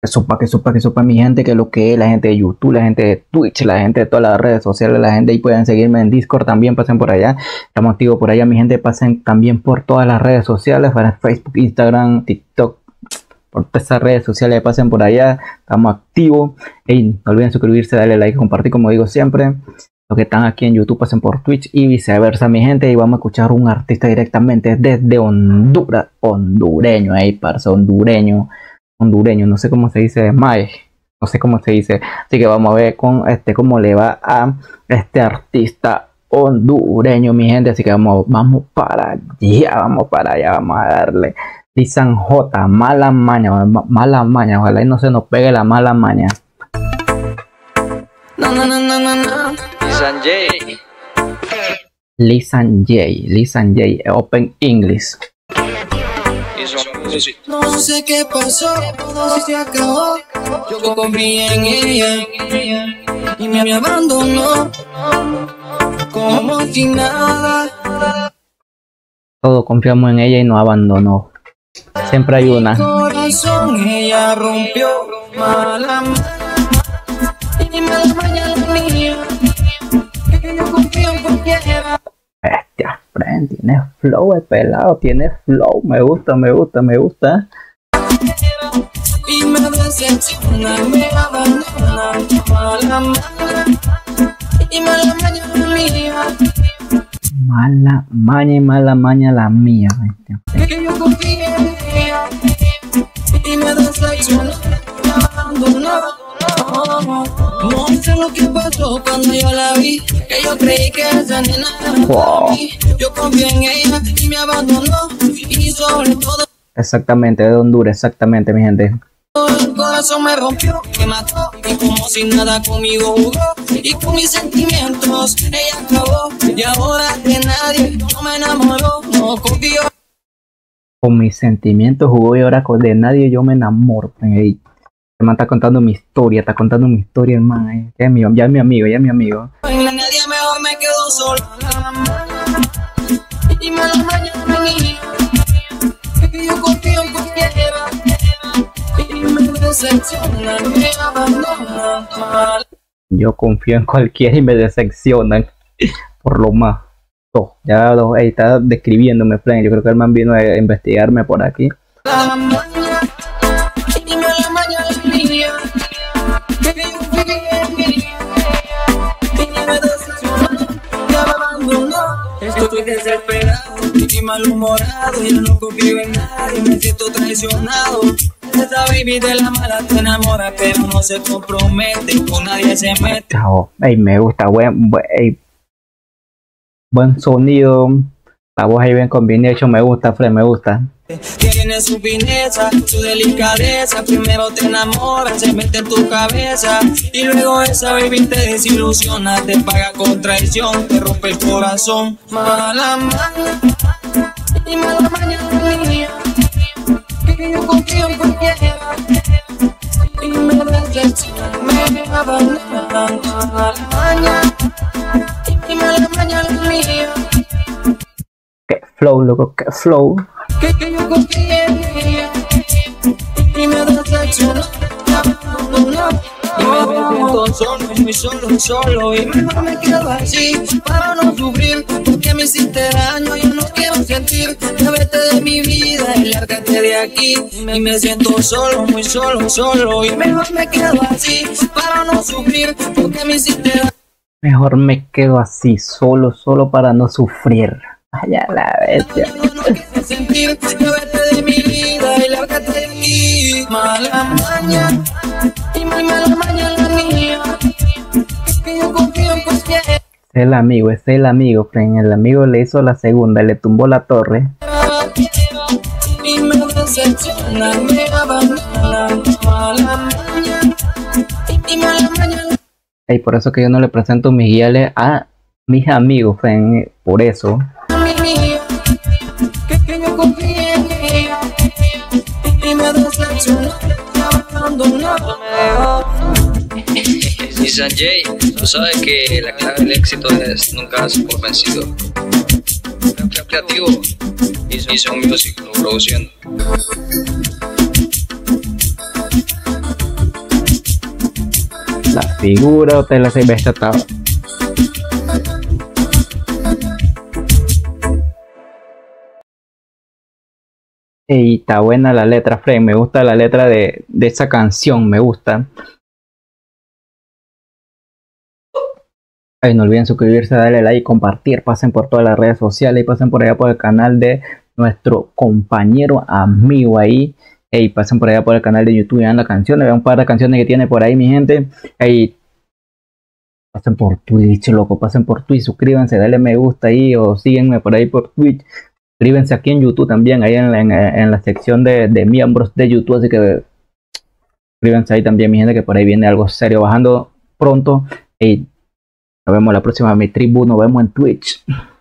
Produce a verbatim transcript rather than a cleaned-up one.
Que supa, que supa, que supa mi gente, que lo que es la gente de YouTube, la gente de Twitch, la gente de todas las redes sociales, la gente ahí pueden seguirme en Discord también, pasen por allá, estamos activos por allá, mi gente, pasen también por todas las redes sociales, para Facebook, Instagram, TikTok, por todas esas redes sociales, pasen por allá, estamos activos, y no olviden suscribirse, darle like, compartir, como digo siempre. Los que están aquí en YouTube pasen por Twitch y viceversa, mi gente, y vamos a escuchar un artista directamente desde Honduras, hondureño, ahí, parce, hondureño, hondureño, no sé cómo se dice, mae, no sé cómo se dice, así que vamos a ver con este cómo le va a este artista hondureño, mi gente, así que vamos, vamos para allá, vamos para allá, vamos a darle. Lisan J, mala maña, mala maña, ojalá y no se nos pegue la mala maña. No, no, no, no, no, no. Lisan J. Lisan J, Lisan J, Open English. No sé qué pasó, todo se acabó. Yo confié en ella y me abandonó como si nada. Todos confiamos en ella y nos abandonó. Siempre hay una. Mi corazón ella rompió, mala y mala maña la mía, que yo confío en cualquiera. Bestia, friend, tiene flow el pelado, tiene flow, me gusta, me gusta, me gusta. Y me decepciona, me abandona, mala maña y mala maña la mía. Mala maña y mala maña la mía, bestia. Que yo confío en ella y me decepciona, me abandona. No sé lo que pasó cuando yo la vi, que yo creí que esa nena era para mí. Yo confié en ella y me abandonó, y sobre todo exactamente, de Honduras, exactamente, mi gente. el corazón me rompió, me mató, y como si nada conmigo jugó, y con mis sentimientos ella acabó, y ahora de nadie no me enamoró, no confío. Con mis sentimientos jugó y ahora con de nadie yo me enamoro. Hey, el man está contando mi historia, está contando mi historia, hermano. Eh. Ya, es mi, ya es mi amigo, ya es mi amigo. En la nadie mejor me quedo solo. Y me la mañana mía, que yo confío en cualquiera. Y me decepciona, me abandona mal. Yo confío en cualquiera y me decepcionan. Por lo más. Oh, ya lo, hey, está describiéndome, friend. Yo creo que el man vino a investigarme por aquí. La mañana, y me la mañana mía, que yo confío en mí. Y me decepciona, me abandonó. Estoy desesperado y malhumorado, ya no confío en nadie, me siento traicionado. Esa baby de la mala te enamora, pero no se compromete, con nadie se mete. Chao, hey, me gusta, buen, buen, hey, buen sonido, la voz ahí bien combination, me gusta, Fred, me gusta. Tiene su fineza, su delicadeza, primero te enamora, se mete en tu cabeza, y luego esa baby te desilusiona, te paga con traición, te rompe el corazón. Mala maña, y mala mañana mía, que yo confío en cualquiera, y me decepciona, me abandona. Mala maña, y mala mañana mía, Qué flow, loco, qué flow. que, que yo confíe en ella y me decepcionó, me abandonó y me siento solo, muy solo, solo, y mejor me quedo así para no sufrir, porque me hiciste daño, yo no quiero sentir, ya vete de mi vida y lárgate de aquí, y me siento solo, muy solo, solo, y mejor me quedo así para no sufrir, porque me hiciste daño. Mejor me quedo así, solo, solo para no sufrir. Vaya la bestia. Yo no quiero sentir, ya vete de mi vida y lárgate de aquí. Mala maña, y muy mala maña la mía, que yo confío en cualquiera. Es el amigo, es el amigo, friend. El amigo le hizo la segunda, le tumbó la torre. Y me decepciona, me abandona. Mala maña, y mala maña. Y por eso que yo no le presento mis guiales a mis amigos, friend. Por eso. Que, que yo confíe en ella y me decepcionó, me abandonó. Lisan J, tú sabes que la clave del éxito es nunca darse por vencido. Sea creativo y son music produciendo. figura, usted la se ve esta estaba. Y está buena la letra, Frank. Me gusta la letra de, de esa canción, me gusta. Ay, no olviden suscribirse, darle like, compartir, pasen por todas las redes sociales y pasen por allá por el canal de nuestro compañero amigo ahí. Hey, pasen por allá por el canal de YouTube y vean las canciones, vean un par de canciones que tiene por ahí mi gente. Hey, pasen por Twitch, loco, pasen por Twitch, suscríbanse, dale me gusta ahí o síguenme por ahí por Twitch. Suscríbanse aquí en YouTube también, ahí en la, en, en la sección de, de miembros de YouTube, así que suscríbanse ahí también mi gente, que por ahí viene algo serio bajando pronto. Hey, nos vemos la próxima, mi tribu, nos vemos en Twitch.